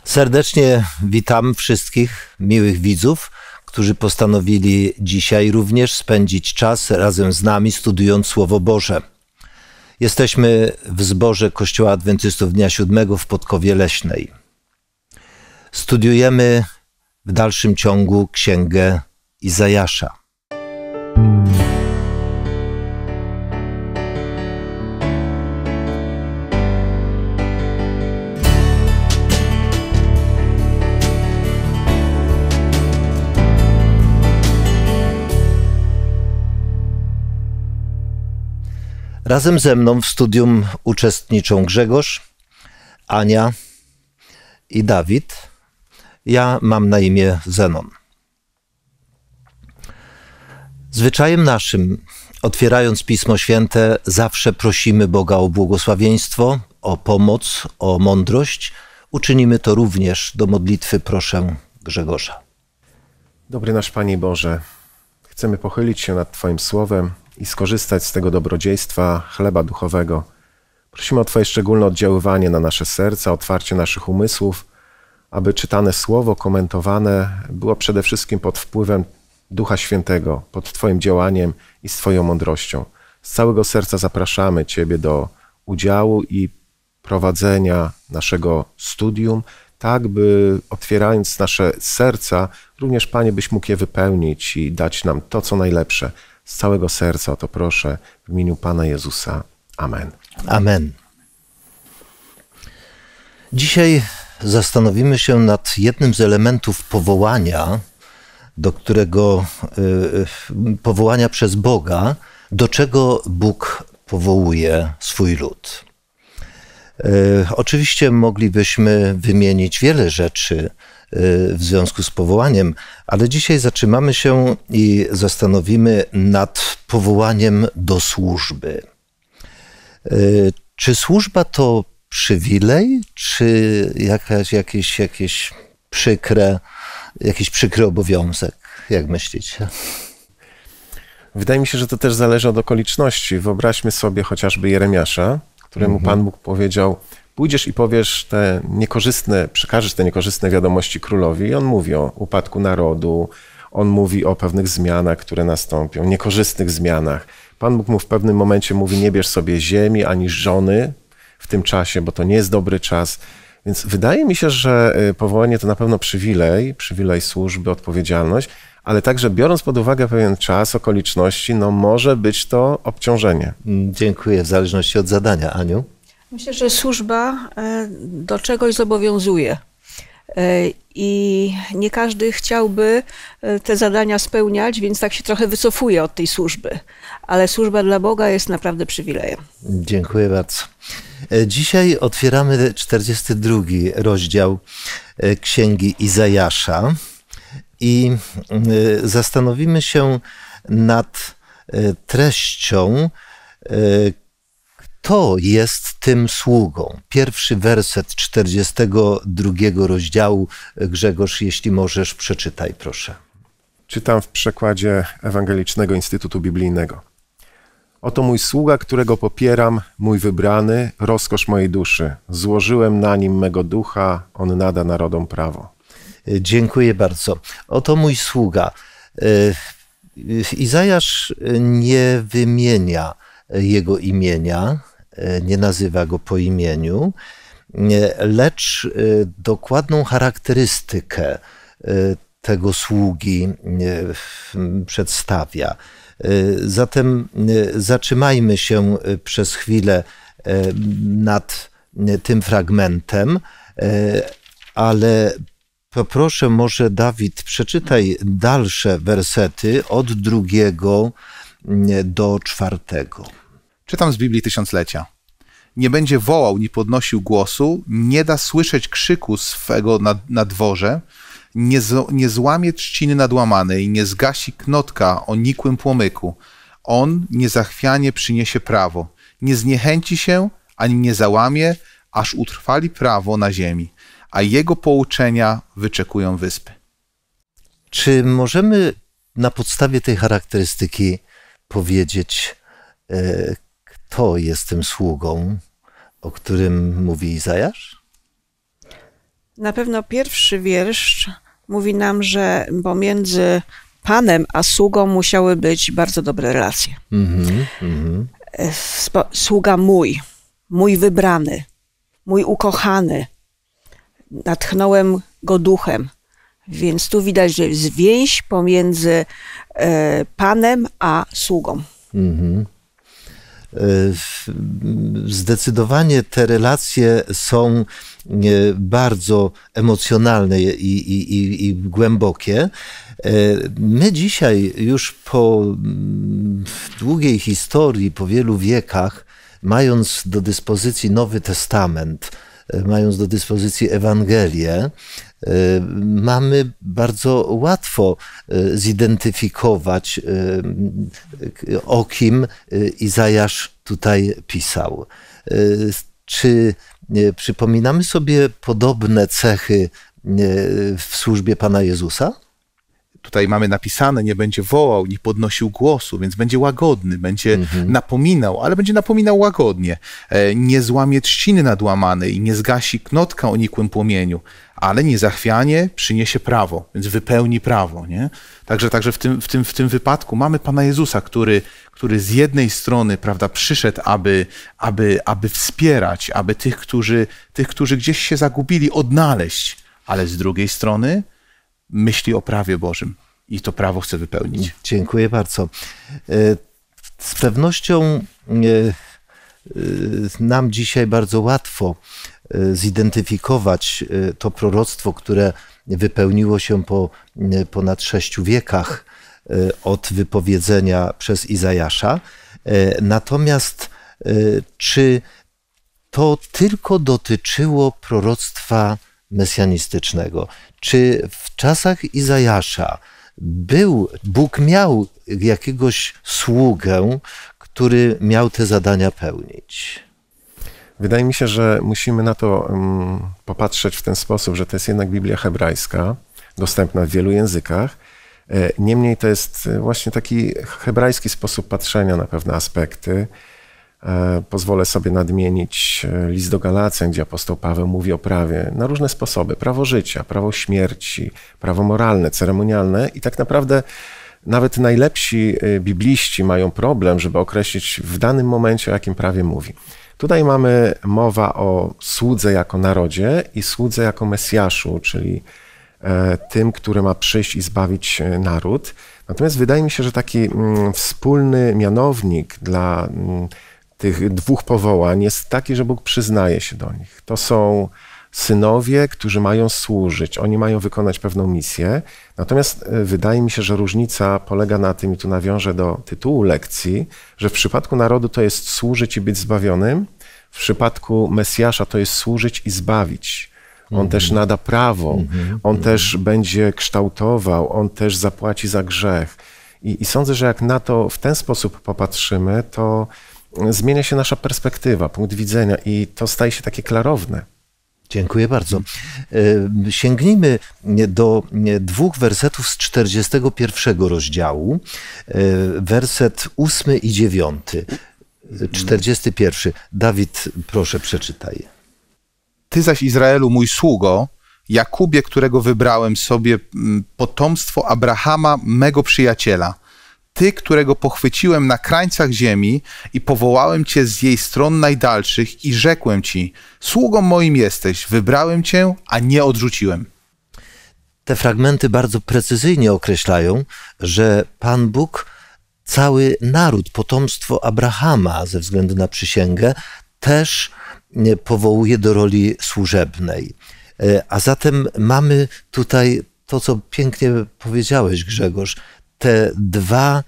Serdecznie witam wszystkich miłych widzów, którzy postanowili dzisiaj również spędzić czas razem z nami, studiując Słowo Boże. Jesteśmy w zborze Kościoła Adwentystów Dnia Siódmego w Podkowie Leśnej. Studiujemy w dalszym ciągu Księgę Izajasza. Razem ze mną w studium uczestniczą Grzegorz, Ania i Dawid. Ja mam na imię Zenon. Zwyczajem naszym, otwierając Pismo Święte, zawsze prosimy Boga o błogosławieństwo, o pomoc, o mądrość. Uczynimy to również do modlitwy. Proszę Grzegorza. Dobry nasz Panie Boże, chcemy pochylić się nad Twoim Słowem i skorzystać z tego dobrodziejstwa chleba duchowego. Prosimy o Twoje szczególne oddziaływanie na nasze serca, otwarcie naszych umysłów, aby czytane Słowo, komentowane było przede wszystkim pod wpływem Ducha Świętego, pod Twoim działaniem i z Twoją mądrością. Z całego serca zapraszamy Ciebie do udziału i prowadzenia naszego studium, tak by otwierając nasze serca, również Panie, byś mógł je wypełnić i dać nam to, co najlepsze. Z całego serca o to proszę w imieniu Pana Jezusa. Amen. Amen. Dzisiaj zastanowimy się nad jednym z elementów powołania, do którego powołania przez Boga, do czego Bóg powołuje swój lud. Oczywiście moglibyśmy wymienić wiele rzeczy w związku z powołaniem, ale dzisiaj zatrzymamy się i zastanowimy nad powołaniem do służby. Czy służba to przywilej, czy jakiś przykry obowiązek? Jak myślicie? Wydaje mi się, że to też zależy od okoliczności. Wyobraźmy sobie chociażby Jeremiasza, któremu Pan Bóg powiedział: pójdziesz i powiesz przekażesz te niekorzystne wiadomości królowi. I on mówi o upadku narodu, on mówi o pewnych zmianach, które nastąpią, niekorzystnych zmianach. Pan Bóg mu w pewnym momencie mówi: nie bierz sobie ziemi ani żony w tym czasie, bo to nie jest dobry czas. Więc wydaje mi się, że powołanie to na pewno przywilej służby, odpowiedzialność, ale także biorąc pod uwagę pewien czas, okoliczności, może być to obciążenie. Dziękuję, w zależności od zadania. Aniu? Myślę, że służba do czegoś zobowiązuje i nie każdy chciałby te zadania spełniać, więc tak się trochę wycofuje od tej służby. Ale służba dla Boga jest naprawdę przywilejem. Dziękuję bardzo. Dzisiaj otwieramy 42 rozdział Księgi Izajasza i zastanowimy się nad treścią, kto jest tym sługą. Pierwszy werset 42 rozdziału. Grzegorz, jeśli możesz, przeczytaj, proszę. Czytam w przekładzie Ewangelicznego Instytutu Biblijnego. Oto mój sługa, którego popieram, mój wybrany, rozkosz mojej duszy. Złożyłem na nim mego ducha, on nada narodom prawo. Dziękuję bardzo. Oto mój sługa. Izajasz nie wymienia jego imienia, nie nazywa go po imieniu, lecz dokładną charakterystykę tego sługi przedstawia. Zatem zatrzymajmy się przez chwilę nad tym fragmentem, ale poproszę, może Dawid, przeczytaj dalsze wersety od 2 do 4. Czytam z Biblii Tysiąclecia. Nie będzie wołał, nie podnosił głosu, nie da słyszeć krzyku swego na dworze, nie złamie trzciny nadłamanej, nie zgasi knotka o nikłym płomyku. On niezachwianie przyniesie prawo, nie zniechęci się, ani nie załamie, aż utrwali prawo na ziemi, a jego pouczenia wyczekują wyspy. Czy możemy na podstawie tej charakterystyki powiedzieć, kto jest tym sługą, o którym mówi Izajasz? Na pewno pierwszy wiersz mówi nam, że pomiędzy Panem a sługą musiały być bardzo dobre relacje. Sługa mój wybrany, mój ukochany, natchnąłem go duchem. Więc tu widać, że jest więź pomiędzy Panem a sługą. Zdecydowanie te relacje są bardzo emocjonalne i głębokie. My dzisiaj już po długiej historii, po wielu wiekach, mając do dyspozycji Nowy Testament, mając do dyspozycji Ewangelię, mamy bardzo łatwo zidentyfikować, o kim Izajasz tutaj pisał. Czy przypominamy sobie podobne cechy w służbie Pana Jezusa? Tutaj mamy napisane, nie będzie wołał, nie podnosił głosu, więc będzie łagodny, będzie napominał, ale będzie napominał łagodnie. Nie złamie trzciny nadłamanej i nie zgasi knotka o nikłym płomieniu, ale niezachwianie przyniesie prawo, więc wypełni prawo. Nie? Także w tym wypadku mamy Pana Jezusa, który z jednej strony, prawda, przyszedł, aby wspierać, aby tych, którzy gdzieś się zagubili, odnaleźć, ale z drugiej strony myśli o prawie Bożym i to prawo chce wypełnić. Dziękuję bardzo. Z pewnością nam dzisiaj bardzo łatwo zidentyfikować to proroctwo, które wypełniło się po ponad 6 wiekach od wypowiedzenia przez Izajasza. Natomiast czy to tylko dotyczyło proroctwa mesjanistycznego? Czy w czasach Izajasza Bóg miał jakiegoś sługę, który miał te zadania pełnić? Wydaje mi się, że musimy na to popatrzeć w ten sposób, że to jest jednak Biblia hebrajska, dostępna w wielu językach. Niemniej to jest właśnie taki hebrajski sposób patrzenia na pewne aspekty. Pozwolę sobie nadmienić list do Galacjan, gdzie apostoł Paweł mówi o prawie na różne sposoby. Prawo życia, prawo śmierci, prawo moralne, ceremonialne i tak naprawdę nawet najlepsi bibliści mają problem, żeby określić w danym momencie, o jakim prawie mówi. Tutaj mamy mowa o słudze jako narodzie i słudze jako Mesjaszu, czyli tym, który ma przyjść i zbawić naród. Natomiast wydaje mi się, że taki wspólny mianownik dla tych dwóch powołań jest taki, że Bóg przyznaje się do nich. To są synowie, którzy mają służyć, oni mają wykonać pewną misję. Natomiast wydaje mi się, że różnica polega na tym, i tu nawiążę do tytułu lekcji, że w przypadku narodu to jest służyć i być zbawionym, w przypadku Mesjasza to jest służyć i zbawić. On też nada prawo, on też będzie kształtował, on też zapłaci za grzech. I sądzę, że jak na to w ten sposób popatrzymy, to zmienia się nasza perspektywa, punkt widzenia i to staje się takie klarowne. Dziękuję bardzo. Sięgnijmy do 2 wersetów z 41 rozdziału, werset 8 i 9. 41. Dawid, proszę, przeczytaj. Ty zaś, Izraelu, mój sługo, Jakubie, którego wybrałem sobie potomstwo Abrahama, mego przyjaciela. Ty, którego pochwyciłem na krańcach ziemi i powołałem cię z jej stron najdalszych i rzekłem ci, sługą moim jesteś, wybrałem cię, a nie odrzuciłem. Te fragmenty bardzo precyzyjnie określają, że Pan Bóg cały naród, potomstwo Abrahama ze względu na przysięgę, też powołuje do roli służebnej. A zatem mamy tutaj to, co pięknie powiedziałeś, Grzegorz, te dwa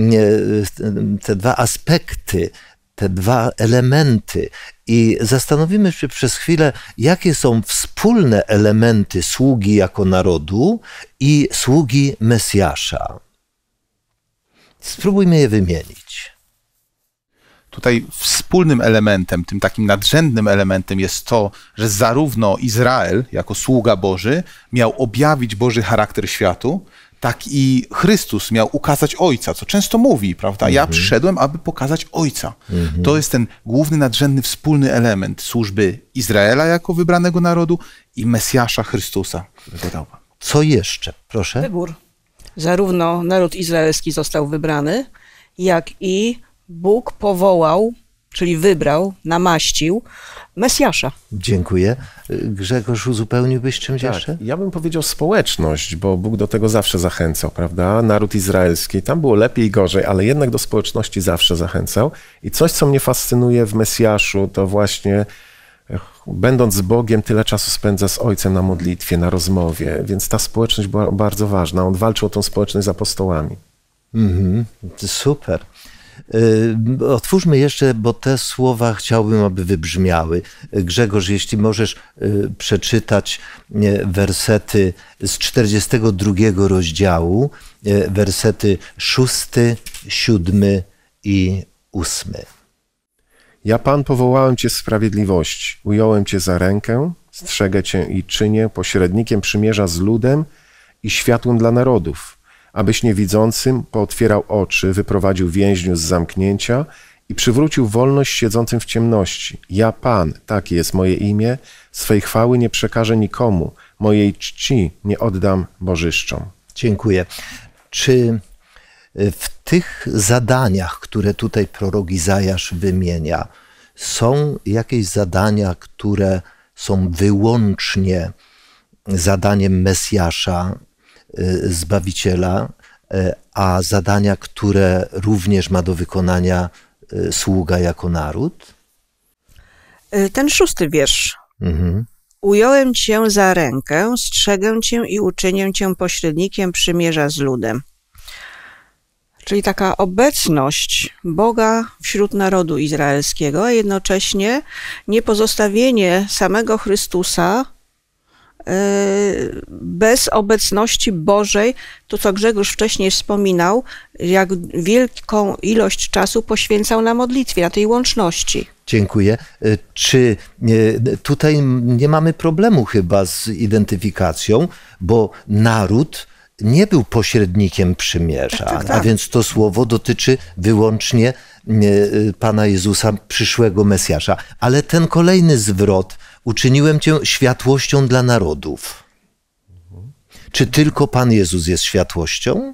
aspekty, te dwa elementy i zastanowimy się przez chwilę, jakie są wspólne elementy sługi jako narodu i sługi Mesjasza. Spróbujmy je wymienić. Tutaj wspólnym elementem, tym takim nadrzędnym elementem jest to, że zarówno Izrael jako sługa Boży miał objawić Boży charakter światu, tak i Chrystus miał ukazać Ojca, co często mówi, prawda? Ja przyszedłem, aby pokazać Ojca. To jest ten główny, nadrzędny, wspólny element służby Izraela jako wybranego narodu i Mesjasza Chrystusa, którego dał Pan. Co jeszcze? Proszę. Wybór. Zarówno naród izraelski został wybrany, jak i Bóg powołał, czyli wybrał, namaścił Mesjasza. Dziękuję. Grzegorz, uzupełniłbyś czymś jeszcze? Ja bym powiedział społeczność, bo Bóg do tego zawsze zachęcał, prawda? Naród izraelski, tam było lepiej i gorzej, ale jednak do społeczności zawsze zachęcał. I coś, co mnie fascynuje w Mesjaszu, to właśnie będąc z Bogiem, tyle czasu spędza z Ojcem na modlitwie, na rozmowie, więc ta społeczność była bardzo ważna. On walczył o tą społeczność z apostołami. Super. Otwórzmy jeszcze, bo te słowa chciałbym, aby wybrzmiały. Grzegorz, jeśli możesz przeczytać wersety z 42 rozdziału, wersety 6, 7 i 8. Ja, Pan, powołałem Cię z sprawiedliwości, ująłem Cię za rękę, strzegę Cię i czynię pośrednikiem przymierza z ludem i światłem dla narodów, abyś niewidzącym pootwierał oczy, wyprowadził więźniów z zamknięcia i przywrócił wolność siedzącym w ciemności. Ja, Pan, takie jest moje imię, swej chwały nie przekażę nikomu, mojej czci nie oddam bożyszczom. Dziękuję. Czy w tych zadaniach, które tutaj prorok Izajasz wymienia, są jakieś zadania, które są wyłącznie zadaniem Mesjasza, Zbawiciela, a zadania, które również ma do wykonania sługa jako naród? Ten 6 wiersz. Ująłem Cię za rękę, strzegę Cię i uczynię Cię pośrednikiem przymierza z ludem. Czyli taka obecność Boga wśród narodu izraelskiego, a jednocześnie niepozostawienie samego Chrystusa bez obecności Bożej, to co Grzegorz wcześniej wspominał, jak wielką ilość czasu poświęcał na modlitwie, na tej łączności. Dziękuję. Czy tutaj nie mamy problemu chyba z identyfikacją, bo naród nie był pośrednikiem przymierza, Tak. a więc to słowo dotyczy wyłącznie Pana Jezusa, przyszłego Mesjasza. Ale ten kolejny zwrot, uczyniłem Cię światłością dla narodów. Czy tylko Pan Jezus jest światłością?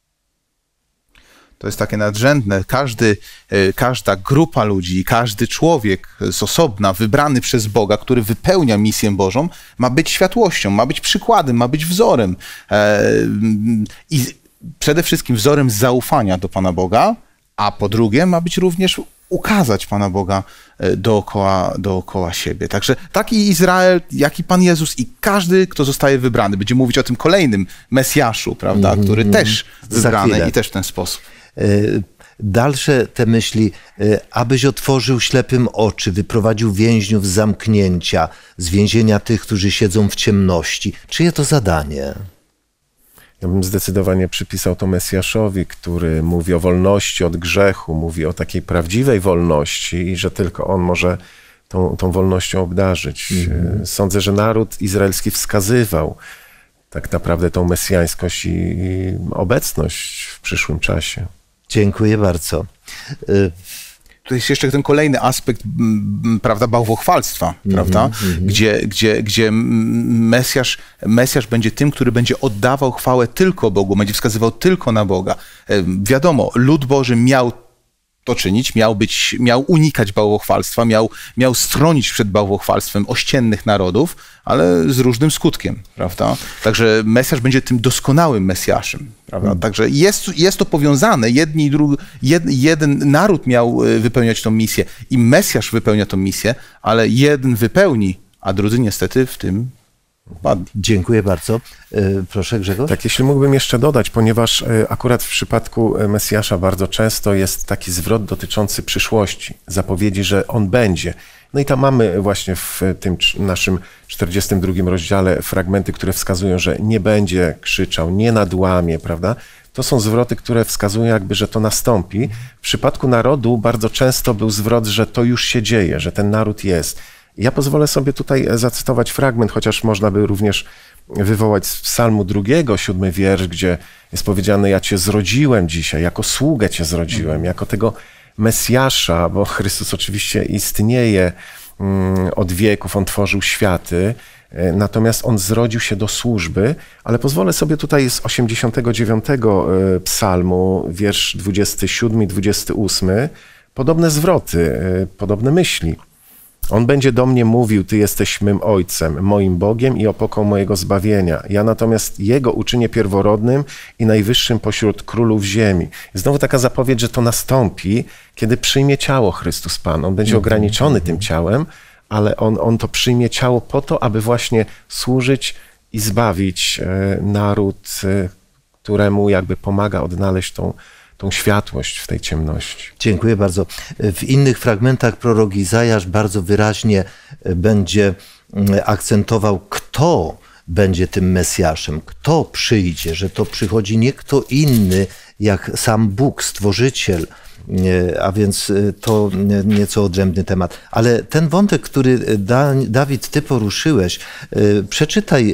To jest takie nadrzędne. Każda grupa ludzi, każdy człowiek z osobna, wybrany przez Boga, który wypełnia misję Bożą, ma być światłością, ma być przykładem, ma być wzorem. I przede wszystkim wzorem zaufania do Pana Boga, a po drugie ma być również ukazać Pana Boga dookoła siebie. Także taki Izrael, jak i Pan Jezus i każdy, kto zostaje wybrany, będzie mówić o tym kolejnym Mesjaszu, prawda, który też wybrany i też w ten sposób. Dalsze te myśli, abyś otworzył ślepym oczy, wyprowadził więźniów z zamknięcia, z więzienia tych, którzy siedzą w ciemności. Czyje to zadanie? Ja bym zdecydowanie przypisał to Mesjaszowi, który mówi o wolności od grzechu, mówi o takiej prawdziwej wolności i że tylko on może tą wolnością obdarzyć. Sądzę, że naród izraelski wskazywał tak naprawdę tą mesjańskość i obecność w przyszłym czasie. Dziękuję bardzo. To jest jeszcze ten kolejny aspekt, prawda, bałwochwalstwa, prawda, gdzie Mesjasz będzie tym, który będzie oddawał chwałę tylko Bogu, będzie wskazywał tylko na Boga. Wiadomo, lud Boży miał to czynić, miał unikać bałwochwalstwa, miał stronić przed bałwochwalstwem ościennych narodów, ale z różnym skutkiem, prawda? Także Mesjasz będzie tym doskonałym Mesjaszem, prawda? Także jest to powiązane, jeden naród miał wypełniać tą misję i Mesjasz wypełnia tą misję, ale jeden wypełni, a drudzy niestety w tym padli. Dziękuję bardzo. Proszę, Grzegorz. Tak, jeśli mógłbym jeszcze dodać, ponieważ akurat w przypadku Mesjasza bardzo często jest taki zwrot dotyczący przyszłości, zapowiedzi, że on będzie. No i tam mamy właśnie w tym naszym 42 rozdziale fragmenty, które wskazują, że nie będzie krzyczał, nie nadłamie, prawda? To są zwroty, które wskazują jakby, że to nastąpi. W przypadku narodu bardzo często był zwrot, że to już się dzieje, że ten naród jest. Ja pozwolę sobie tutaj zacytować fragment, chociaż można by również wywołać z Psalmu 2, 7 wiersz, gdzie jest powiedziane: ja Cię zrodziłem dzisiaj, jako sługę Cię zrodziłem, jako tego Mesjasza, bo Chrystus oczywiście istnieje od wieków, On tworzył światy, natomiast On zrodził się do służby, ale pozwolę sobie tutaj z 89 Psalmu, wiersz 27 i 28, podobne zwroty, podobne myśli. On będzie do mnie mówił: Ty jesteś mym Ojcem, moim Bogiem i opoką mojego zbawienia. Ja natomiast Jego uczynię pierworodnym i najwyższym pośród królów ziemi. Znowu taka zapowiedź, że to nastąpi, kiedy przyjmie ciało Chrystus Pan. On będzie ograniczony tym ciałem, ale on to przyjmie ciało po to, aby właśnie służyć i zbawić naród, któremu jakby pomaga odnaleźć tą światłość w tej ciemności. Dziękuję bardzo. W innych fragmentach prorok Izajasz bardzo wyraźnie będzie akcentował, kto będzie tym Mesjaszem, kto przyjdzie, że to przychodzi nie kto inny, jak sam Bóg, Stworzyciel, a więc to nieco odrębny temat. Ale ten wątek, który Dawid, ty poruszyłeś, przeczytaj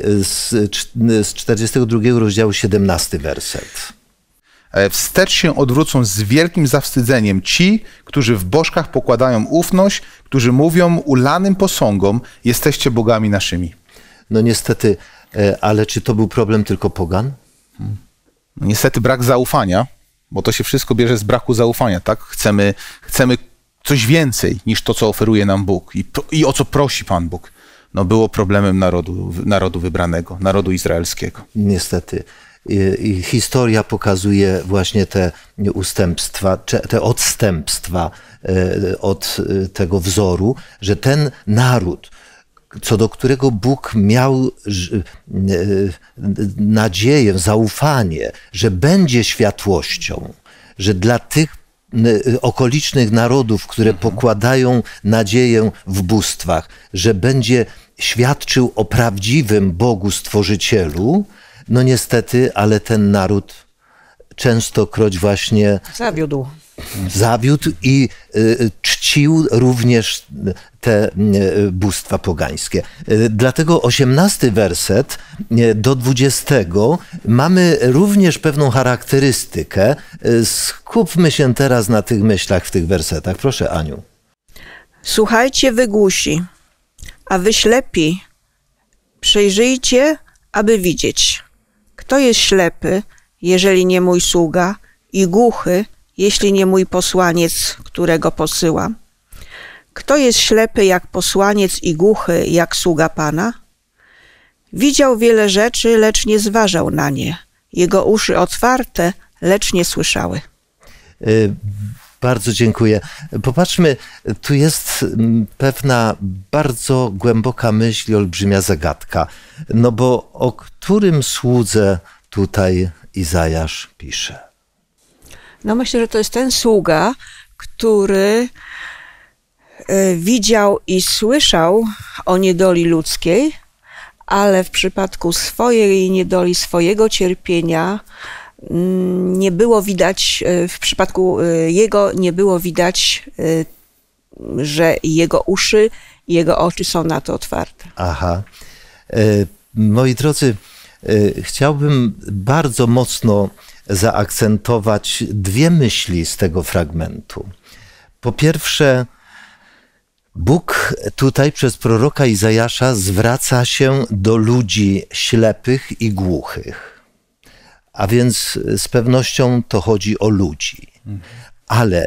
z 42 rozdziału 17 werset. Wstecz się odwrócą z wielkim zawstydzeniem ci, którzy w bożkach pokładają ufność, którzy mówią ulanym posągom: jesteście bogami naszymi. No niestety, ale czy to był problem tylko pogan? No niestety brak zaufania, bo to się wszystko bierze z braku zaufania, tak? Chcemy coś więcej niż to, co oferuje nam Bóg i o co prosi Pan Bóg. No było problemem narodu wybranego, narodu izraelskiego. Niestety. I historia pokazuje właśnie te ustępstwa, te odstępstwa od tego wzoru, że ten naród, co do którego Bóg miał nadzieję, zaufanie, że będzie światłością, że dla tych okolicznych narodów, które pokładają nadzieję w bóstwach, że będzie świadczył o prawdziwym Bogu Stworzycielu, no niestety, ale ten naród częstokroć właśnie zawiódł i czcił również te bóstwa pogańskie. Dlatego 18 werset do 20 mamy również pewną charakterystykę. Skupmy się teraz na tych myślach w tych wersetach. Proszę, Aniu. Słuchajcie, wy głusi, a wy ślepi, przejrzyjcie, aby widzieć. Kto jest ślepy, jeżeli nie mój sługa, i głuchy, jeśli nie mój posłaniec, którego posyłam? Kto jest ślepy jak posłaniec i głuchy jak sługa Pana? Widział wiele rzeczy, lecz nie zważał na nie. Jego uszy otwarte, lecz nie słyszały. Bardzo dziękuję. Popatrzmy, tu jest pewna bardzo głęboka myśl i olbrzymia zagadka. No bo o którym słudze tutaj Izajasz pisze? No myślę, że to jest ten sługa, który widział i słyszał o niedoli ludzkiej, ale w przypadku swojej niedoli, swojego cierpienia nie było widać, w przypadku jego nie było widać, że jego uszy i jego oczy są na to otwarte. Aha. Moi drodzy, chciałbym bardzo mocno zaakcentować dwie myśli z tego fragmentu. Po pierwsze, Bóg tutaj przez proroka Izajasza zwraca się do ludzi ślepych i głuchych. A więc z pewnością to chodzi o ludzi. Ale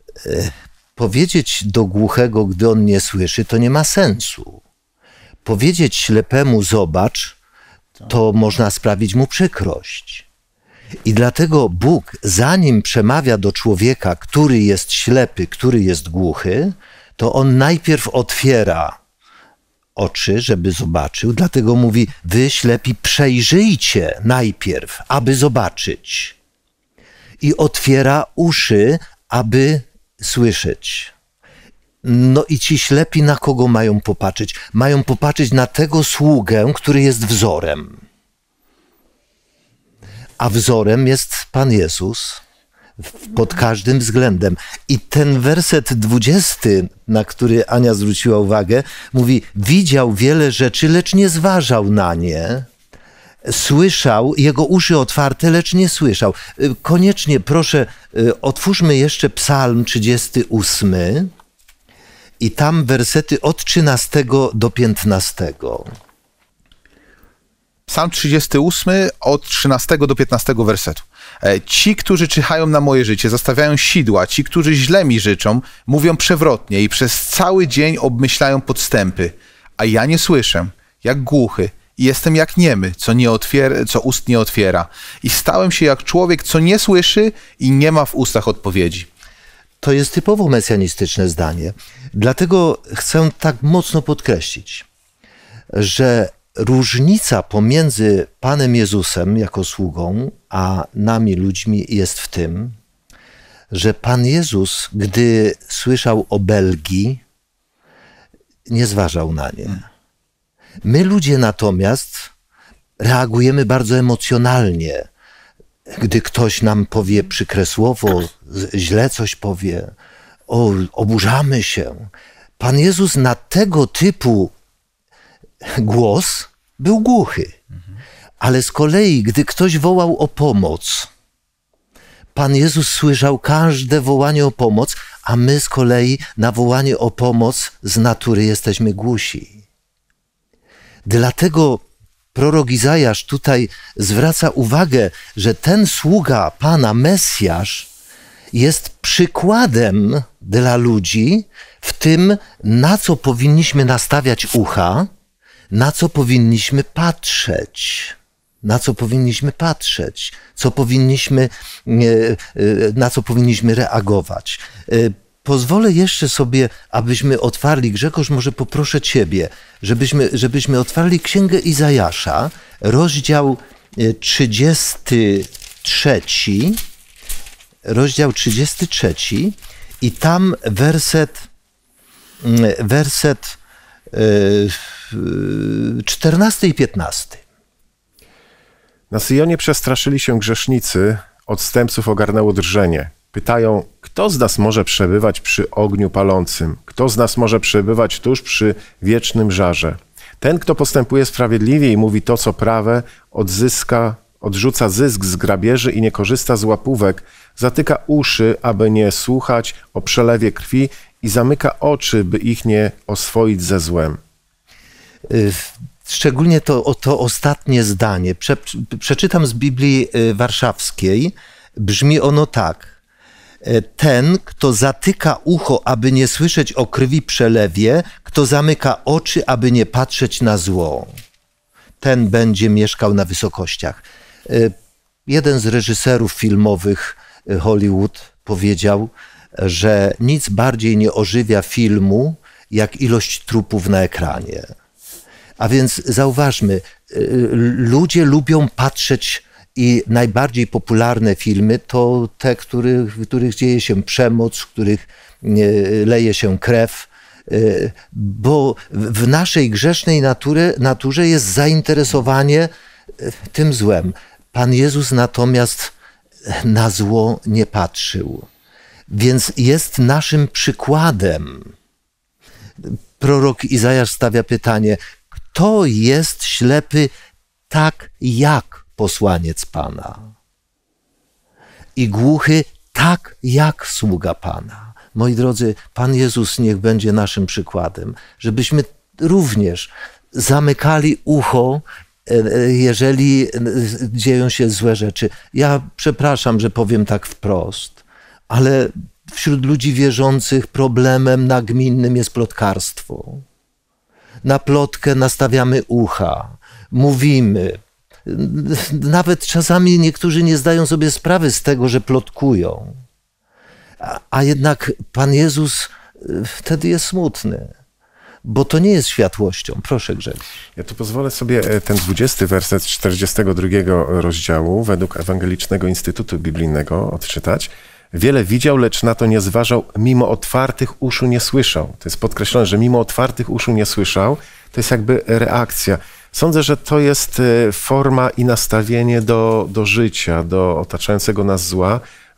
powiedzieć do głuchego, gdy on nie słyszy, to nie ma sensu. Powiedzieć ślepemu zobacz, to można sprawić mu przykrość. I dlatego Bóg, zanim przemawia do człowieka, który jest ślepy, który jest głuchy, to on najpierw otwiera oczy, żeby zobaczył. Dlatego mówi, wy ślepi przejrzyjcie najpierw, aby zobaczyć. I otwiera uszy, aby słyszeć. No i ci ślepi na kogo mają popatrzeć? Mają popatrzeć na tego sługę, który jest wzorem. A wzorem jest Pan Jezus. pod każdym względem. I ten werset 20, na który Ania zwróciła uwagę, mówi: widział wiele rzeczy, lecz nie zważał na nie. Słyszał, jego uszy otwarte, lecz nie słyszał. Koniecznie, proszę, otwórzmy jeszcze Psalm 38 i tam wersety od 13 do 15. Psalm 38 od 13 do 15 wersetu. Ci, którzy czyhają na moje życie, zostawiają sidła. Ci, którzy źle mi życzą, mówią przewrotnie i przez cały dzień obmyślają podstępy. A ja nie słyszę, jak głuchy. I jestem jak niemy, co ust nie otwiera. I stałem się jak człowiek, co nie słyszy i nie ma w ustach odpowiedzi. To jest typowo mesjanistyczne zdanie. Dlatego chcę tak mocno podkreślić, że różnica pomiędzy Panem Jezusem jako sługą, a nami ludźmi jest w tym, że Pan Jezus, gdy słyszał obelgi, nie zważał na nie. My ludzie natomiast reagujemy bardzo emocjonalnie. Gdy ktoś nam powie przykre słowo, źle coś powie, oburzamy się. Pan Jezus na tego typu głos był głuchy. Ale z kolei, gdy ktoś wołał o pomoc, Pan Jezus słyszał każde wołanie o pomoc, a my z kolei na wołanie o pomoc z natury jesteśmy głusi. Dlatego prorok Izajasz tutaj zwraca uwagę, że ten sługa Pana, Mesjasz, jest przykładem dla ludzi w tym, na co powinniśmy nastawiać ucha, na co powinniśmy patrzeć. Na co powinniśmy patrzeć, na co powinniśmy reagować. Pozwolę jeszcze sobie, abyśmy otwarli, Grzegorz, może poproszę Ciebie, żebyśmy otwarli Księgę Izajasza, rozdział 33, i tam werset 14 i 15. Na Syjonie przestraszyli się grzesznicy, odstępców ogarnęło drżenie. Pytają, kto z nas może przebywać przy ogniu palącym? Kto z nas może przebywać tuż przy wiecznym żarze? Ten, kto postępuje sprawiedliwie i mówi to, co prawe, odrzuca zysk z grabieży i nie korzysta z łapówek, zatyka uszy, aby nie słuchać o przelewie krwi i zamyka oczy, by ich nie oswoić ze złem. Szczególnie to ostatnie zdanie. Przeczytam z Biblii Warszawskiej. Brzmi ono tak. Ten, kto zatyka ucho, aby nie słyszeć o krwi przelewie, kto zamyka oczy, aby nie patrzeć na zło, ten będzie mieszkał na wysokościach. Jeden z reżyserów filmowych Hollywood powiedział, że nic bardziej nie ożywia filmu, jak ilość trupów na ekranie. A więc zauważmy, ludzie lubią patrzeć i najbardziej popularne filmy to te, w których dzieje się przemoc, w których leje się krew, bo w naszej grzesznej naturze jest zainteresowanie tym złem. Pan Jezus natomiast na zło nie patrzył, więc jest naszym przykładem. Prorok Izajasz stawia pytanie, kto jest ślepy tak jak posłaniec Pana i głuchy tak jak sługa Pana. Moi drodzy, Pan Jezus niech będzie naszym przykładem, żebyśmy również zamykali ucho, jeżeli dzieją się złe rzeczy. Ja przepraszam, że powiem tak wprost, ale wśród ludzi wierzących problemem nagminnym jest plotkarstwo. Na plotkę nastawiamy ucha, mówimy. Nawet czasami niektórzy nie zdają sobie sprawy z tego, że plotkują. A jednak Pan Jezus wtedy jest smutny, bo to nie jest światłością. Proszę, Grzegorz. Ja tu pozwolę sobie ten 20 werset 42 rozdziału według Ewangelicznego Instytutu Biblijnego odczytać. Wiele widział, lecz na to nie zważał, mimo otwartych uszu nie słyszał. To jest podkreślone, że mimo otwartych uszu nie słyszał. To jest jakby reakcja. Sądzę, że to jest forma i nastawienie do życia, do otaczającego nas zła.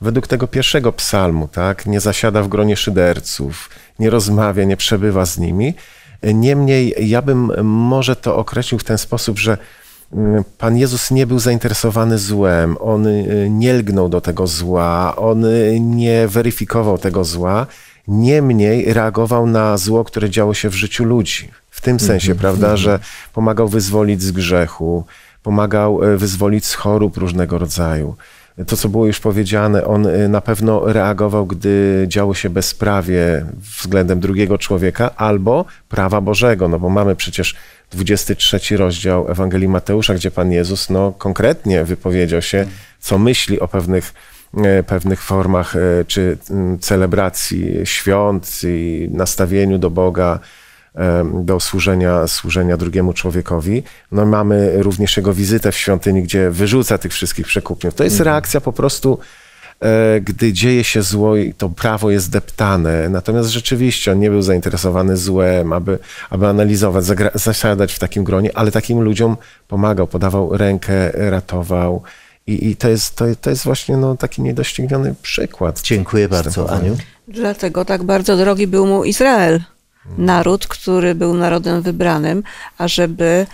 według tego pierwszego psalmu, tak? Nie zasiada w gronie szyderców, nie rozmawia, nie przebywa z nimi. Niemniej ja bym może to określił w ten sposób, że Pan Jezus nie był zainteresowany złem, On nie lgnął do tego zła, On nie weryfikował tego zła, niemniej reagował na zło, które działo się w życiu ludzi. W tym sensie, prawda, że pomagał wyzwolić z grzechu, pomagał wyzwolić z chorób różnego rodzaju. To, co było już powiedziane, On na pewno reagował, gdy działo się bezprawie względem drugiego człowieka albo prawa Bożego, no bo mamy przecież 23 rozdział Ewangelii Mateusza, gdzie Pan Jezus konkretnie wypowiedział się, co myśli o pewnych formach czy celebracji świąt i nastawieniu do Boga, do służenia drugiemu człowiekowi. No mamy również jego wizytę w świątyni, gdzie wyrzuca tych wszystkich przekupniów. To jest reakcja po prostu, gdy dzieje się zło i to prawo jest deptane. Natomiast rzeczywiście on nie był zainteresowany złem, aby analizować, zasiadać w takim gronie, ale takim ludziom pomagał, podawał rękę, ratował. I to jest właśnie taki niedościgniony przykład. Dziękuję bardzo, Aniu. Dlatego tak bardzo drogi był mu Izrael. Naród, który był narodem wybranym, ażeby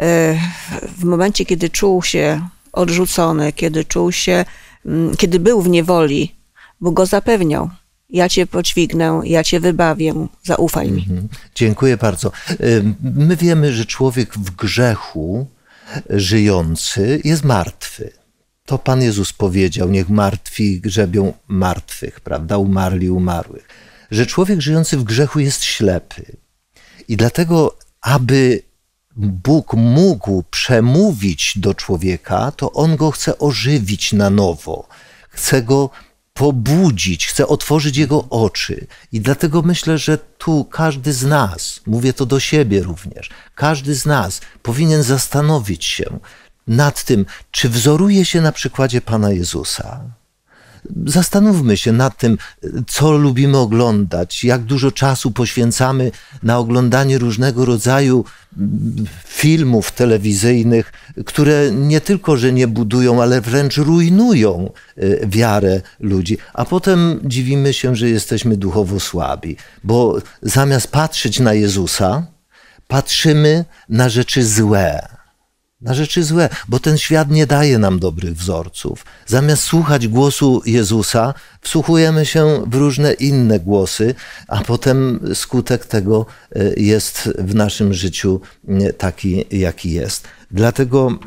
w momencie, kiedy czuł się odrzucony, kiedy był w niewoli, Bóg go zapewniał. Ja cię podźwignę, ja cię wybawię, zaufaj mi. Dziękuję bardzo. My wiemy, że człowiek w grzechu żyjący jest martwy. To Pan Jezus powiedział, niech martwi grzebią martwych, prawda, umarli umarłych. Że człowiek żyjący w grzechu jest ślepy. I dlatego, aby Bóg mógł przemówić do człowieka, to On go chce ożywić na nowo. Chce go pobudzić, chce otworzyć jego oczy. I dlatego myślę, że tu każdy z nas, mówię to do siebie również, każdy z nas powinien zastanowić się nad tym, czy wzoruje się na przykładzie Pana Jezusa. Zastanówmy się nad tym, co lubimy oglądać, jak dużo czasu poświęcamy na oglądanie różnego rodzaju filmów telewizyjnych, które nie tylko, że nie budują, ale wręcz rujnują wiarę ludzi. A potem dziwimy się, że jesteśmy duchowo słabi, bo zamiast patrzeć na Jezusa, patrzymy na rzeczy złe. Na rzeczy złe, bo ten świat nie daje nam dobrych wzorców. Zamiast słuchać głosu Jezusa, wsłuchujemy się w różne inne głosy, a potem skutek tego jest w naszym życiu taki, jaki jest. Dlatego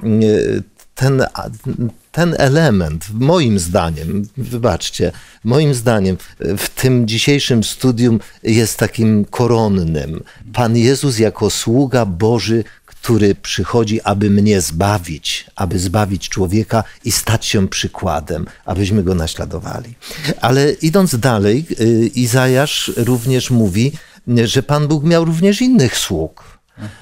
ten element, moim zdaniem, wybaczcie, moim zdaniem w tym dzisiejszym studium jest takim koronnym. Pan Jezus jako sługa Boży, który przychodzi, aby mnie zbawić, aby zbawić człowieka i stać się przykładem, abyśmy go naśladowali. Ale idąc dalej, Izajasz również mówi, że Pan Bóg miał również innych sług.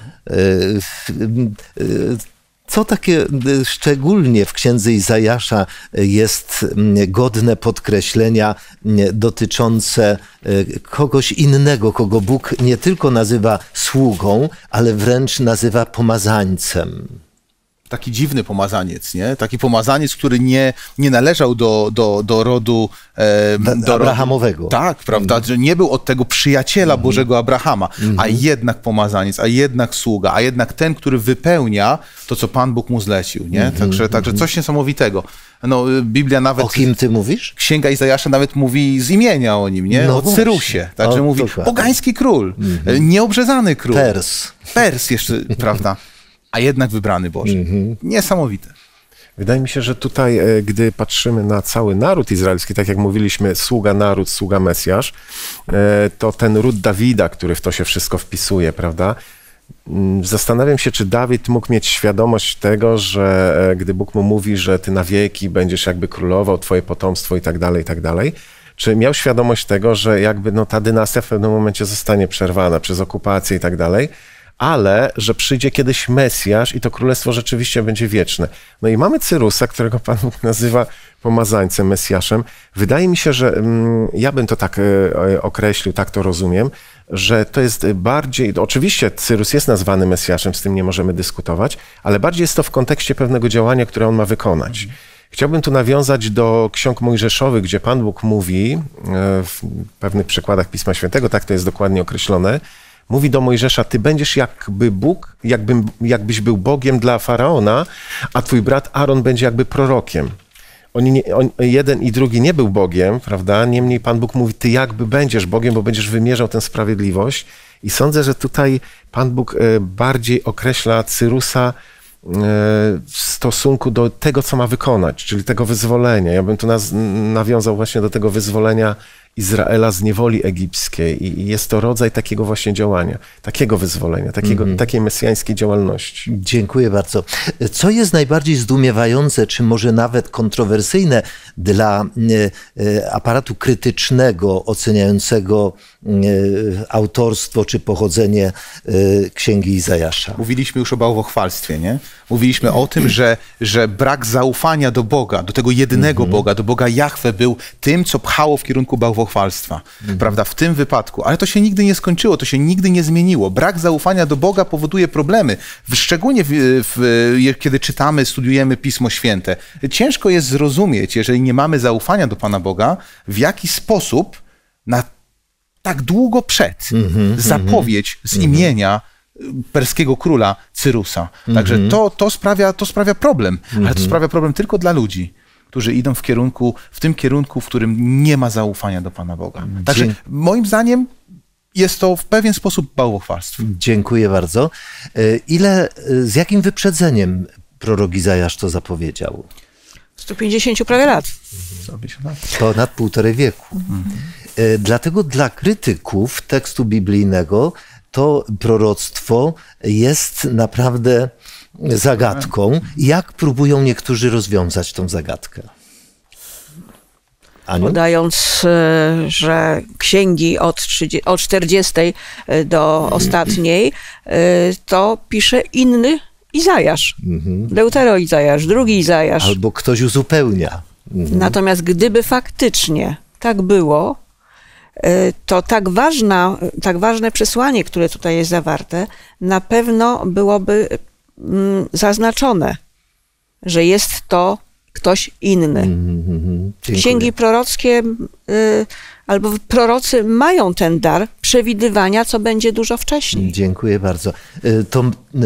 Co takie szczególnie w księdze Izajasza jest godne podkreślenia dotyczące kogoś innego, kogo Bóg nie tylko nazywa sługą, ale wręcz nazywa pomazańcem. Taki dziwny pomazaniec, nie? Taki pomazaniec, który nie należał do rodu Abrahamowego. Tak, prawda, że nie był od tego przyjaciela Bożego Abrahama, a jednak pomazaniec, a jednak sługa, a jednak ten, który wypełnia to, co Pan Bóg mu zlecił, nie? Także coś niesamowitego. No, Biblia nawet... O kim ty mówisz? Księga Izajasza nawet mówi z imienia o nim, nie? No o Cyrusie. Także mówi pogański król, nieobrzezany król. Pers jeszcze, prawda? A jednak wybrany Boży. Niesamowite. Wydaje mi się, że tutaj, gdy patrzymy na cały naród izraelski, tak jak mówiliśmy, sługa naród, sługa Mesjasz, to ten ród Dawida, który w to się wszystko wpisuje, prawda? Zastanawiam się, czy Dawid mógł mieć świadomość tego, że gdy Bóg mu mówi, że ty na wieki będziesz jakby królował, twoje potomstwo i tak dalej, czy miał świadomość tego, że jakby ta dynastia w pewnym momencie zostanie przerwana przez okupację i tak dalej, ale że przyjdzie kiedyś Mesjasz i to królestwo rzeczywiście będzie wieczne. No i mamy Cyrusa, którego Pan Bóg nazywa pomazańcem, Mesjaszem. Wydaje mi się, że ja bym to tak określił, tak to rozumiem, że to jest bardziej, oczywiście Cyrus jest nazwany Mesjaszem, z tym nie możemy dyskutować, ale bardziej jest to w kontekście pewnego działania, które on ma wykonać. Chciałbym tu nawiązać do ksiąg mojżeszowych, gdzie Pan Bóg mówi, w pewnych przekładach Pisma Świętego, tak to jest dokładnie określone, mówi do Mojżesza, ty będziesz jakby Bóg, jakbyś był Bogiem dla Faraona, a twój brat Aaron będzie jakby prorokiem. Jeden i drugi nie był Bogiem, prawda? Niemniej Pan Bóg mówi, ty jakby będziesz Bogiem, bo będziesz wymierzał tę sprawiedliwość. I sądzę, że tutaj Pan Bóg bardziej określa Cyrusa w stosunku do tego, co ma wykonać, czyli tego wyzwolenia. Ja bym tu nawiązał właśnie do tego wyzwolenia Izraela z niewoli egipskiej i jest to rodzaj takiego właśnie działania, takiego wyzwolenia, takiej mesjańskiej działalności. Dziękuję bardzo. Co jest najbardziej zdumiewające, czy może nawet kontrowersyjne dla aparatu krytycznego oceniającego autorstwo czy pochodzenie Księgi Izajasza? Mówiliśmy już o bałwochwalstwie, nie? Mówiliśmy o tym, że brak zaufania do Boga, do tego jedynego Boga, do Boga Jahwe był tym, co pchało w kierunku bałwochwalstwa, prawda? W tym wypadku. Ale to się nigdy nie skończyło, to się nigdy nie zmieniło. Brak zaufania do Boga powoduje problemy. Szczególnie kiedy czytamy, studiujemy Pismo Święte. Ciężko jest zrozumieć, jeżeli nie mamy zaufania do Pana Boga, w jaki sposób na tak długo przed zapowiedź z imienia perskiego króla Cyrusa. Także to sprawia problem, ale to sprawia problem tylko dla ludzi, którzy idą w tym kierunku, w którym nie ma zaufania do Pana Boga. Także moim zdaniem jest to w pewien sposób bałwochwalstwo. Dziękuję bardzo. Z jakim wyprzedzeniem prorok Izajasz to zapowiedział? 150 prawie lat. Ponad 1,5 wieku. Dlatego dla krytyków tekstu biblijnego to proroctwo jest naprawdę zagadką. Jak próbują niektórzy rozwiązać tą zagadkę? Aniu? Podając, że księgi od 40 do ostatniej, to pisze inny Izajasz. Deutero-Izajasz, drugi Izajasz. Albo ktoś uzupełnia. Natomiast gdyby faktycznie tak było, to tak ważne przesłanie, które tutaj jest zawarte, na pewno byłoby zaznaczone, że jest to ktoś inny. Księgi prorockie albo prorocy mają ten dar przewidywania, co będzie dużo wcześniej. Dziękuję bardzo. To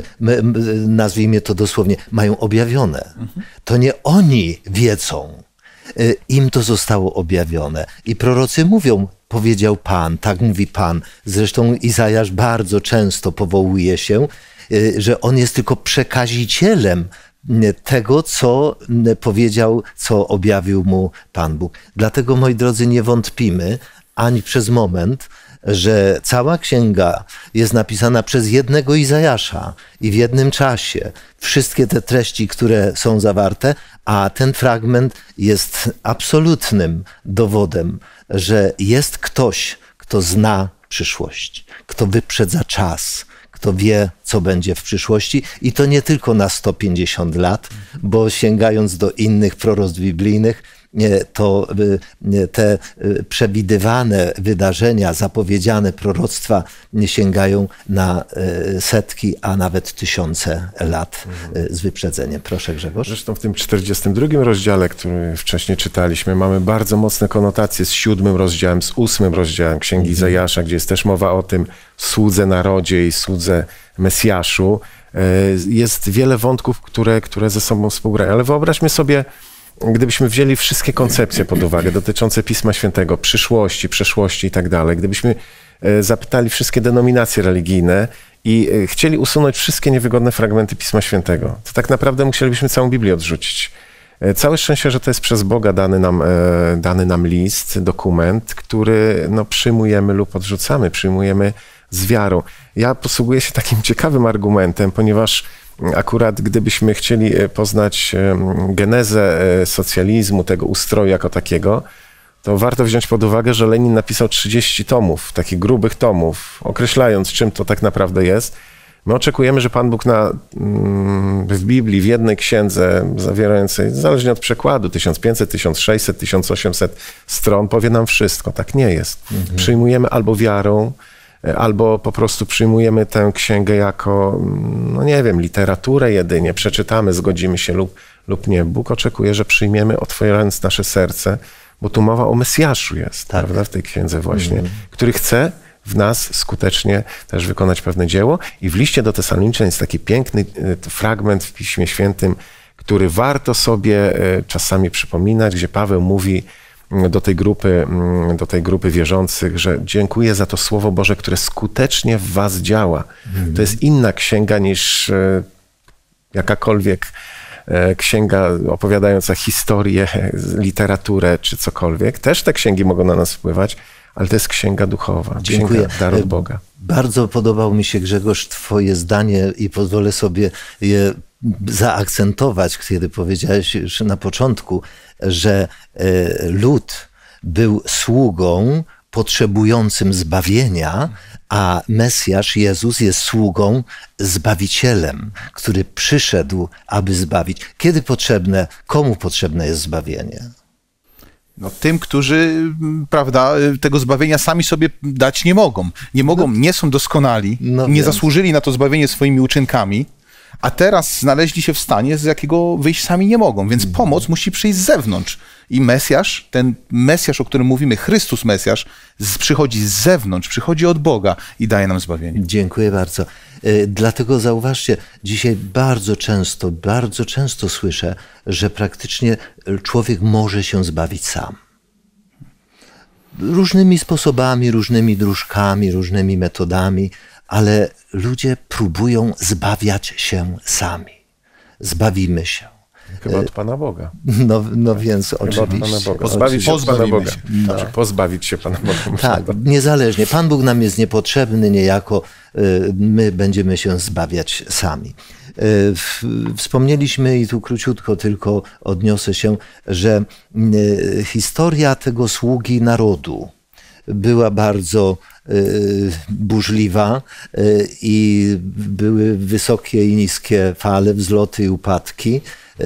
nazwijmy to dosłownie, mają objawione. To nie oni wiedzą. Im to zostało objawione. I prorocy mówią, powiedział Pan, tak mówi Pan. Zresztą Izajasz bardzo często powołuje się, że on jest tylko przekazicielem tego, co powiedział, co objawił mu Pan Bóg. Dlatego, moi drodzy, nie wątpimy ani przez moment, że cała księga jest napisana przez jednego Izajasza i w jednym czasie. Wszystkie te treści, które są zawarte, a ten fragment jest absolutnym dowodem, że jest ktoś, kto zna przyszłość, kto wyprzedza czas, kto wie, co będzie w przyszłości i to nie tylko na 150 lat, bo sięgając do innych proroctw biblijnych, to te przewidywane wydarzenia, zapowiedziane proroctwa sięgają na setki, a nawet tysiące lat z wyprzedzeniem. Proszę, Grzegorz. Zresztą w tym 42 rozdziale, który wcześniej czytaliśmy, mamy bardzo mocne konotacje z 7 rozdziałem, z 8 rozdziałem Księgi Izajasza, gdzie jest też mowa o tym słudze narodzie i słudze Mesjaszu. Jest wiele wątków, które ze sobą współgrają. Ale wyobraźmy sobie, gdybyśmy wzięli wszystkie koncepcje pod uwagę dotyczące Pisma Świętego, przyszłości, przeszłości i tak dalej, gdybyśmy zapytali wszystkie denominacje religijne i chcieli usunąć wszystkie niewygodne fragmenty Pisma Świętego, to tak naprawdę musielibyśmy całą Biblię odrzucić. Całe szczęście, że to jest przez Boga dany nam list, dokument, który przyjmujemy lub odrzucamy, przyjmujemy z wiarą. Ja posługuję się takim ciekawym argumentem, ponieważ akurat gdybyśmy chcieli poznać genezę socjalizmu, tego ustroju jako takiego, to warto wziąć pod uwagę, że Lenin napisał 30 tomów, takich grubych tomów, określając, czym to tak naprawdę jest. My oczekujemy, że Pan Bóg w Biblii, w jednej księdze zawierającej, zależnie od przekładu, 1500, 1600, 1800 stron, powie nam wszystko. Tak nie jest. Przyjmujemy albo wiarą albo po prostu przyjmujemy tę księgę jako, no nie wiem, literaturę jedynie, przeczytamy, zgodzimy się lub nie. Bóg oczekuje, że przyjmiemy, otwierając nasze serce, bo tu mowa o Mesjaszu jest, Tak. prawda, w tej księdze właśnie, który chce w nas skutecznie też wykonać pewne dzieło. I w liście do Tesaloniczan jest taki piękny fragment w Piśmie Świętym, który warto sobie czasami przypominać, gdzie Paweł mówi do tej grupy wierzących, że dziękuję za to Słowo Boże, które skutecznie w was działa. To jest inna księga niż jakakolwiek księga opowiadająca historię, literaturę czy cokolwiek. Też te księgi mogą na nas wpływać, ale to jest księga duchowa, Dziękuję. księga dar od Boga. Bardzo podobało mi się, Grzegorz, twoje zdanie i pozwolę sobie je zaakcentować, kiedy powiedziałeś już na początku, że lud był sługą potrzebującym zbawienia, a Mesjasz, Jezus, jest sługą, zbawicielem, który przyszedł, aby zbawić. Kiedy potrzebne, komu potrzebne jest zbawienie? No, tym, którzy, prawda, tego zbawienia sami sobie dać nie mogą. Nie są doskonali, No nie więc. zasłużyli na to zbawienie swoimi uczynkami, a teraz znaleźli się w stanie, z jakiego wyjść sami nie mogą, więc pomoc musi przyjść z zewnątrz. I Mesjasz, ten Mesjasz, o którym mówimy, Chrystus Mesjasz, przychodzi z zewnątrz, przychodzi od Boga i daje nam zbawienie. Dziękuję bardzo. Dlatego zauważcie, dzisiaj bardzo często słyszę, że praktycznie człowiek może się zbawić sam. Różnymi sposobami, różnymi dróżkami, różnymi metodami, ale ludzie próbują zbawiać się sami. Zbawimy się. Chyba od Pana Boga. No więc Chyba od Pana oczywiście. Boga. Zbawić się od Pana Pozbawimy Boga. się. Znaczy, pozbawić się Pana Boga. Tak, niezależnie. Pan Bóg nam jest niepotrzebny, niejako my będziemy się zbawiać sami. Wspomnieliśmy i tu króciutko tylko odniosę się, że historia tego sługi narodu była bardzo burzliwa i były wysokie i niskie fale, wzloty i upadki,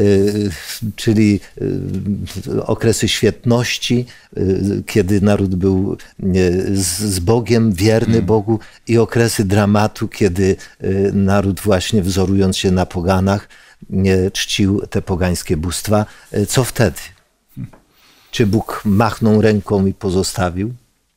czyli okresy świetności, kiedy naród był z Bogiem, wierny Bogu, i okresy dramatu, kiedy naród właśnie wzorując się na poganach czcił te pogańskie bóstwa. Co wtedy? Czy Bóg machnął ręką i pozostawił?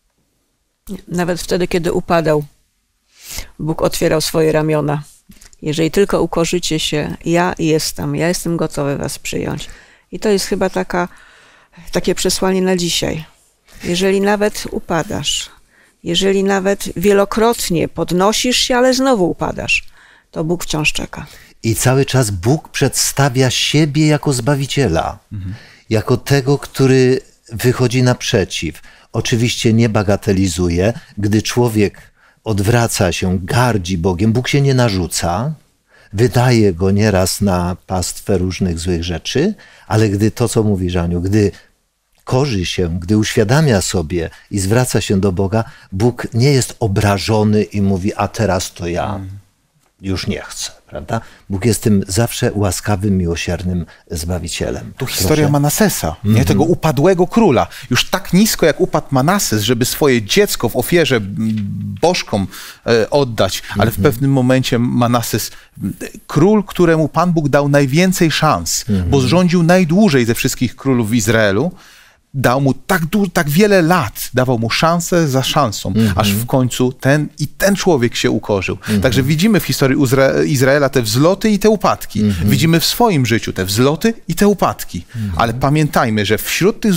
Nawet wtedy, kiedy upadał, Bóg otwierał swoje ramiona. Jeżeli tylko ukorzycie się, ja jestem gotowy was przyjąć. I to jest chyba takie przesłanie na dzisiaj. Jeżeli nawet upadasz, jeżeli nawet wielokrotnie podnosisz się, ale znowu upadasz, to Bóg wciąż czeka. I cały czas Bóg przedstawia siebie jako Zbawiciela, jako tego, który wychodzi naprzeciw. Oczywiście nie bagatelizuje, gdy człowiek odwraca się, gardzi Bogiem, Bóg się nie narzuca, wydaje go nieraz na pastwę różnych złych rzeczy, ale gdy to, co mówi Aniu, gdy korzy się, gdy uświadamia sobie i zwraca się do Boga, Bóg nie jest obrażony i mówi, a teraz to ja już nie chcę, prawda? Bóg jest tym zawsze łaskawym, miłosiernym Zbawicielem. Tu historia Manasesa, nie? Tego upadłego króla. Już tak nisko, jak upadł Manases, żeby swoje dziecko w ofierze bożkom oddać, ale w pewnym momencie Manases, król, któremu Pan Bóg dał najwięcej szans, bo rządził najdłużej ze wszystkich królów w Izraelu, dał mu tak wiele lat, dawał mu szansę za szansą, aż w końcu ten człowiek się ukorzył. Także widzimy w historii Izraela te wzloty i te upadki. Widzimy w swoim życiu te wzloty i te upadki. Ale pamiętajmy, że wśród tych,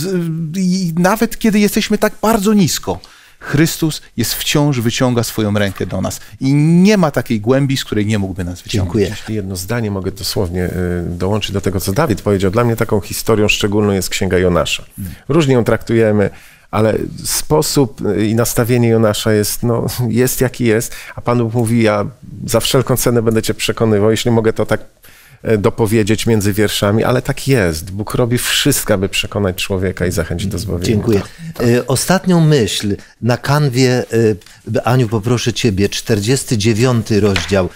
nawet kiedy jesteśmy tak bardzo nisko, Chrystus wciąż wyciąga swoją rękę do nas i nie ma takiej głębi, z której nie mógłby nas wyciągnąć. Dziękuję. Jeśli jedno zdanie mogę dosłownie dołączyć do tego, co Dawid powiedział. Dla mnie taką historią szczególną jest Księga Jonasza. Różnie ją traktujemy, ale sposób i nastawienie Jonasza jest jaki jest, a Pan Bóg mówi, ja za wszelką cenę będę cię przekonywał, jeśli mogę to tak dopowiedzieć między wierszami, ale tak jest. Bóg robi wszystko, aby przekonać człowieka i zachęcić do zbawienia. Dziękuję. Ostatnią myśl na kanwie, Aniu, poproszę ciebie, 49 rozdział,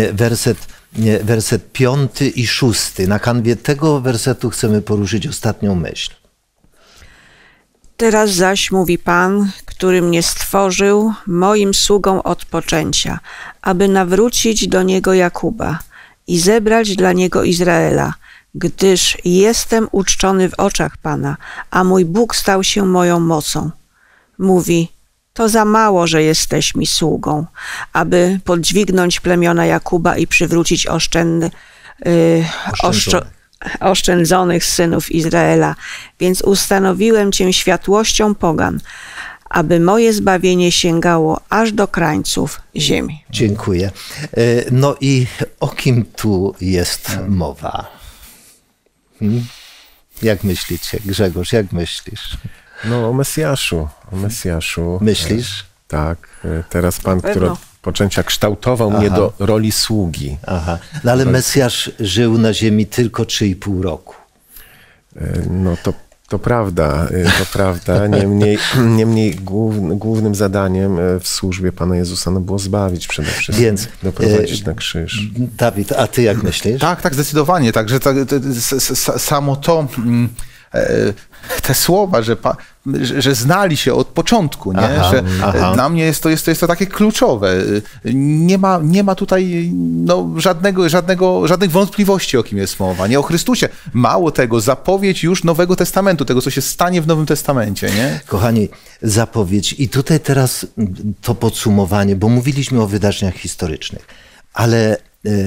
werset 5 i 6. Na kanwie tego wersetu chcemy poruszyć ostatnią myśl. Teraz zaś mówi Pan, który mnie stworzył, moim sługą od poczęcia, aby nawrócić do niego Jakuba i zebrać dla niego Izraela, gdyż jestem uczczony w oczach Pana, a mój Bóg stał się moją mocą. Mówi, to za mało, że jesteś mi sługą, aby podźwignąć plemiona Jakuba i przywrócić oszczędzonych synów Izraela. Więc ustanowiłem cię światłością pogan, aby moje zbawienie sięgało aż do krańców ziemi. Dziękuję. No i o kim tu jest mowa? Jak myślicie, Grzegorz, jak myślisz? No, o Mesjaszu. Myślisz? Tak. Teraz Pan, który od poczęcia kształtował mnie do roli sługi. Aha. No ale Mesjasz żył na ziemi tylko 3,5 roku. No to prawda. Niemniej głównym zadaniem w służbie Pana Jezusa było zbawić przede wszystkim. Więc doprowadzić na krzyż. Dawid, a ty jak myślisz? Tak, zdecydowanie. Także samo to, te słowa, że znali się od początku, nie? Dla mnie jest to takie kluczowe. Nie ma tutaj żadnych wątpliwości, o kim jest mowa. Nie o Chrystusie. Mało tego, zapowiedź już Nowego Testamentu, tego, co się stanie w Nowym Testamencie. Nie? Kochani, zapowiedź. I tutaj teraz to podsumowanie, bo mówiliśmy o wydarzeniach historycznych, ale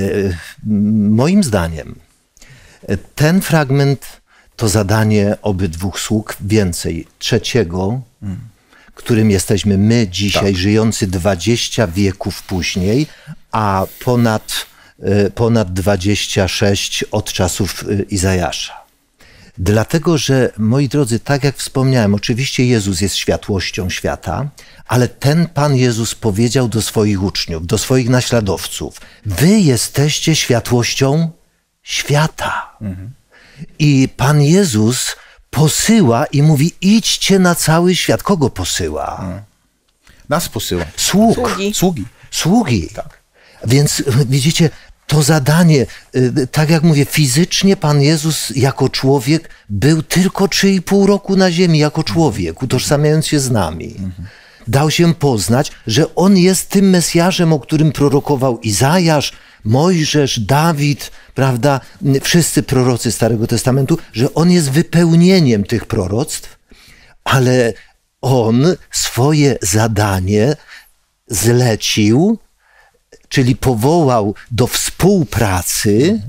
moim zdaniem ten fragment to zadanie obydwu sług, więcej, trzeciego, którym jesteśmy my dzisiaj, żyjący 20 wieków później, a ponad 26 od czasów Izajasza. Dlatego, że, moi drodzy, tak jak wspomniałem, oczywiście Jezus jest światłością świata, ale ten Pan Jezus powiedział do swoich uczniów, do swoich naśladowców, wy jesteście światłością świata. I Pan Jezus posyła i mówi, idźcie na cały świat. Kogo posyła? Nas posyła. Sługi. Tak. Więc widzicie, to zadanie, tak jak mówię, fizycznie Pan Jezus jako człowiek był tylko 3,5 roku na ziemi, jako człowiek, utożsamiając się z nami. Dał się poznać, że On jest tym Mesjaszem, o którym prorokował Izajasz, Mojżesz, Dawid, prawda, wszyscy prorocy Starego Testamentu, że On jest wypełnieniem tych proroctw, ale On swoje zadanie zlecił, czyli powołał do współpracy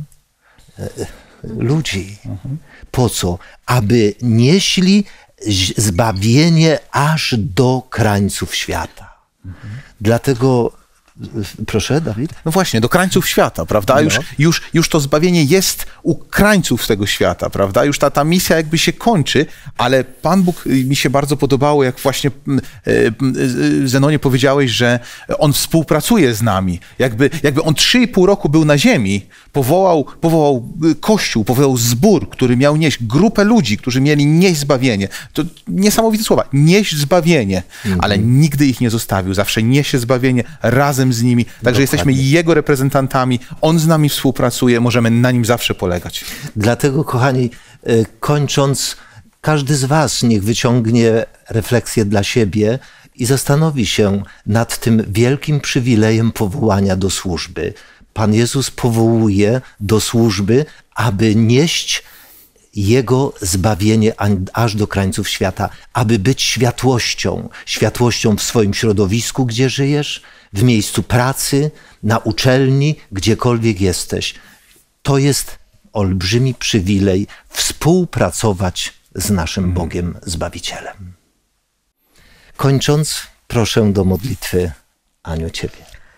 ludzi. Po co? Aby nieśli zbawienie aż do krańców świata. Dlatego, proszę, Dawid? No właśnie, do krańców świata, prawda? Już to zbawienie jest u krańców tego świata, prawda? Już ta misja jakby się kończy, ale Pan Bóg, mi się bardzo podobało, jak właśnie Zenonie powiedziałeś, że On współpracuje z nami. Jakby On 3,5 roku był na ziemi, powołał Kościół, powołał zbór, który miał nieść grupę ludzi, którzy mieli nieść zbawienie. To niesamowite słowa, nieść zbawienie, ale nigdy ich nie zostawił. Zawsze niesie zbawienie razem z nimi. Także jesteśmy Jego reprezentantami. On z nami współpracuje, możemy na Nim zawsze polegać. Dlatego, kochani, kończąc, każdy z was niech wyciągnie refleksję dla siebie i zastanowi się nad tym wielkim przywilejem powołania do służby. Pan Jezus powołuje do służby, aby nieść Jego zbawienie aż do krańców świata, aby być światłością w swoim środowisku, gdzie żyjesz, w miejscu pracy, na uczelni, gdziekolwiek jesteś. To jest olbrzymi przywilej współpracować z naszym Bogiem Zbawicielem. Kończąc, proszę do modlitwy, Aniu, Ciebie.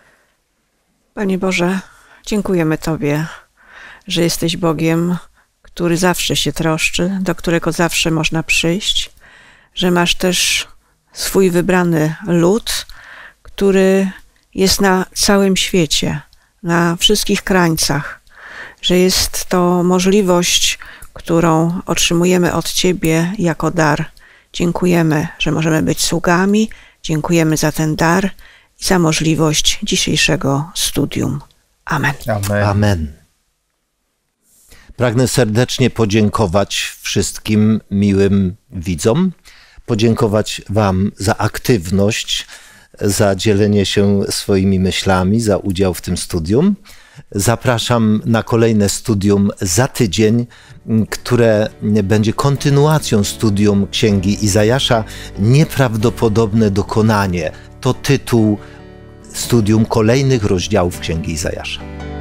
Panie Boże, dziękujemy Tobie, że jesteś Bogiem, który zawsze się troszczy, do którego zawsze można przyjść, że masz też swój wybrany lud, który jest na całym świecie, na wszystkich krańcach, że jest to możliwość, którą otrzymujemy od Ciebie jako dar. Dziękujemy, że możemy być sługami, dziękujemy za ten dar i za możliwość dzisiejszego studium. Amen. Amen. Pragnę serdecznie podziękować wszystkim miłym widzom, podziękować Wam za aktywność, za dzielenie się swoimi myślami, za udział w tym studium. Zapraszam na kolejne studium za tydzień, które będzie kontynuacją studium Księgi Izajasza. Nieprawdopodobne dokonanie to tytuł studium kolejnych rozdziałów Księgi Izajasza.